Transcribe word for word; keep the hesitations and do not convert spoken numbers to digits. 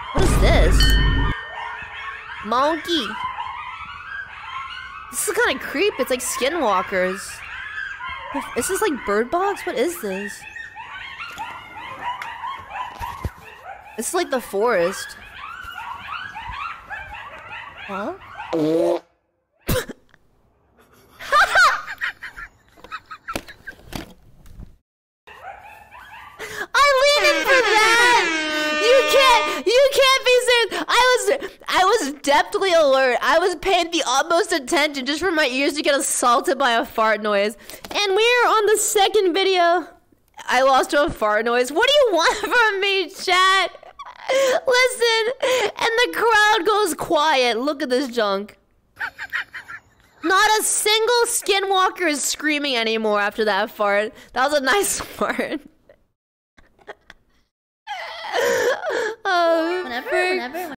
What is this? Monkey. This is kind of creepy. It's like skinwalkers. Is this like bird box? What is this? This is like the forest. Huh? You can't be serious. I was, I was depthly alert. I was paying the utmost attention just for my ears to get assaulted by a fart noise. And we're on the second video. I lost to a fart noise. What do you want from me, chat? Listen, and the crowd goes quiet. Look at this junk. Not a single skinwalker is screaming anymore after that fart. That was a nice fart. Oh, Whenever, whenever.